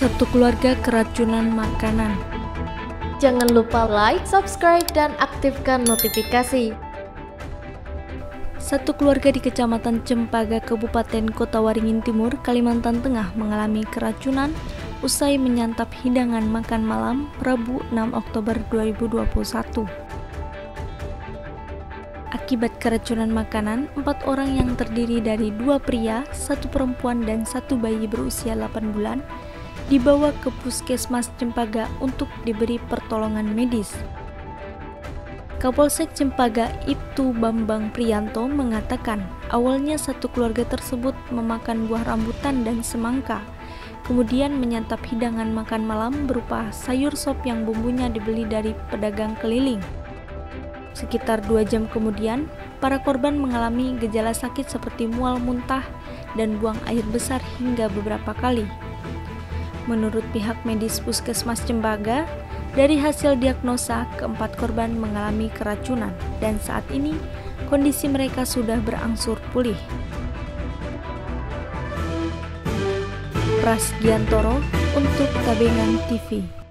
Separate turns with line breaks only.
Satu keluarga keracunan makanan.
Jangan lupa like, subscribe, dan aktifkan notifikasi.
Satu keluarga di Kecamatan Cempaka, Kabupaten Kota Waringin Timur, Kalimantan Tengah mengalami keracunan usai menyantap hidangan makan malam Rabu 6 Oktober 2021. Akibat keracunan makanan, 4 orang yang terdiri dari 2 pria, 1 perempuan, dan 1 bayi berusia 8 bulan dibawa ke Puskesmas Cempaka untuk diberi pertolongan medis. Kapolsek Cempaka Ibtu Bambang Priyanto mengatakan awalnya satu keluarga tersebut memakan buah rambutan dan semangka, kemudian menyantap hidangan makan malam berupa sayur sop yang bumbunya dibeli dari pedagang keliling. Sekitar 2 jam kemudian, para korban mengalami gejala sakit seperti mual muntah dan buang air besar hingga beberapa kali. Menurut pihak medis Puskesmas Cempaka, dari hasil diagnosa, keempat korban mengalami keracunan dan saat ini kondisi mereka sudah berangsur pulih. Pras Giantoro untuk Tabengan TV.